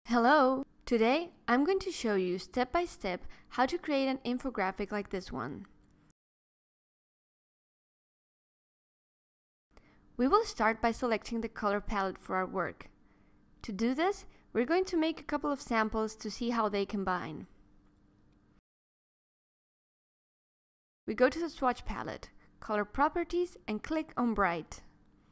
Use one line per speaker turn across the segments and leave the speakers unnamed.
Hello! Today I'm going to show you step by step how to create an infographic like this one. We will start by selecting the color palette for our work. To do this, we're going to make a couple of samples to see how they combine. We go to the swatch palette, color properties, and click on bright.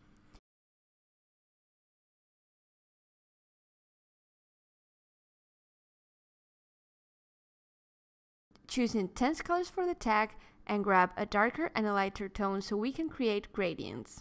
Choose intense colors for the tag and grab a darker and a lighter tone so we can create gradients.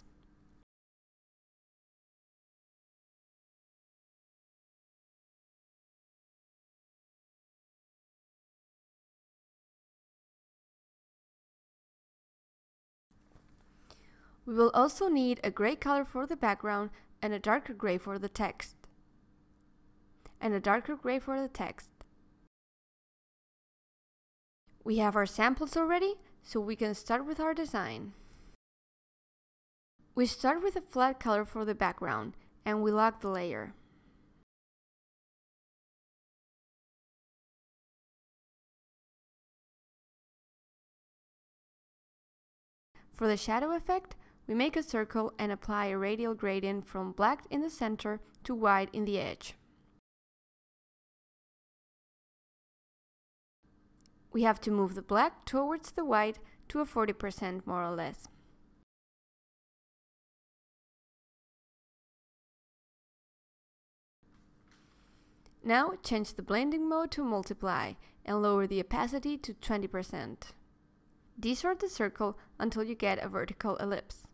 We will also need a gray color for the background and a darker gray for the text. We have our samples already, so we can start with our design. We start with a flat color for the background and we lock the layer. For the shadow effect, we make a circle and apply a radial gradient from black in the center to white in the edge. We have to move the black towards the white to a 40% more or less. Now change the blending mode to multiply and lower the opacity to 20%. Desort the circle until you get a vertical ellipse.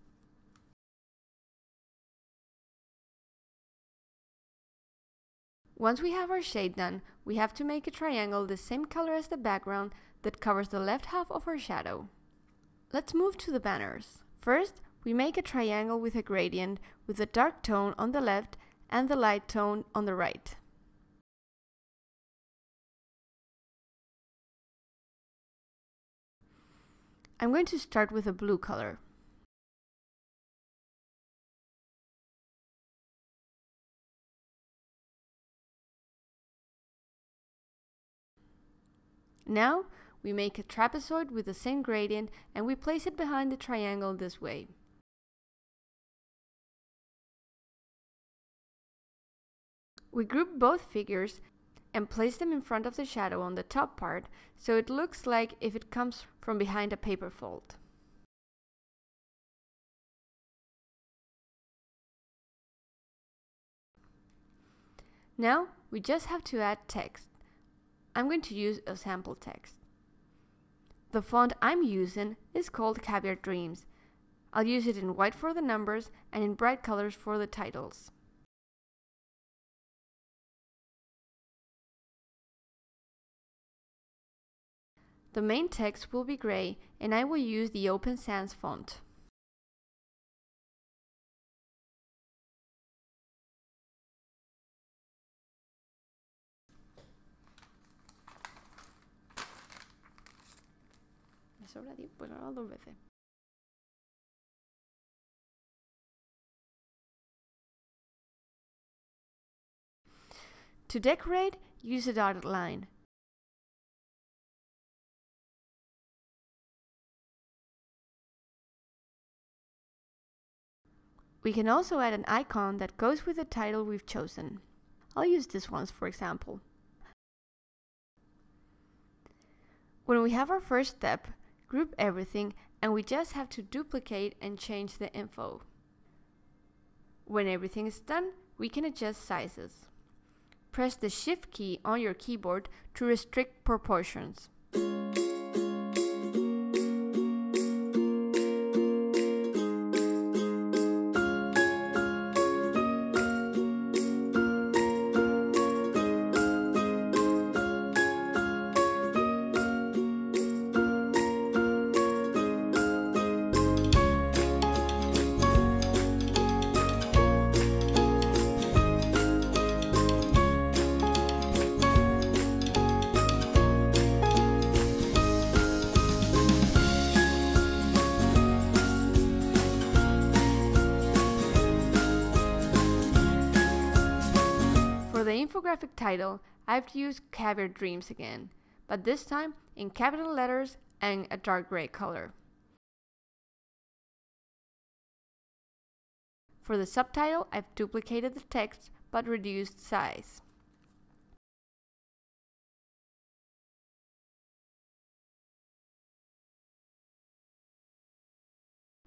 Once we have our shade done, we have to make a triangle the same color as the background that covers the left half of our shadow. Let's move to the banners. First, we make a triangle with a gradient with the dark tone on the left and the light tone on the right. I'm going to start with a blue color. Now, we make a trapezoid with the same gradient and we place it behind the triangle this way. We group both figures and place them in front of the shadow on the top part, so it looks like if it comes from behind a paper fold. Now, we just have to add text. I'm going to use a sample text. The font I'm using is called Caviar Dreams. I'll use it in white for the numbers and in bright colors for the titles. The main text will be gray and I will use the Open Sans font. To decorate, use a dotted line. We can also add an icon that goes with the title we've chosen. I'll use this one for example. When we have our first step, group everything and we just have to duplicate and change the info. When everything is done, we can adjust sizes. Press the Shift key on your keyboard to restrict proportions. the infographic title, I've used Caviar Dreams again, but this time in capital letters and a dark gray color. For the subtitle, I've duplicated the text but reduced size.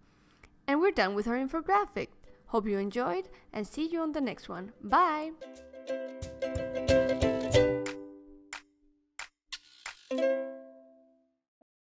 And we're done with our infographic. Hope you enjoyed and see you on the next one. Bye!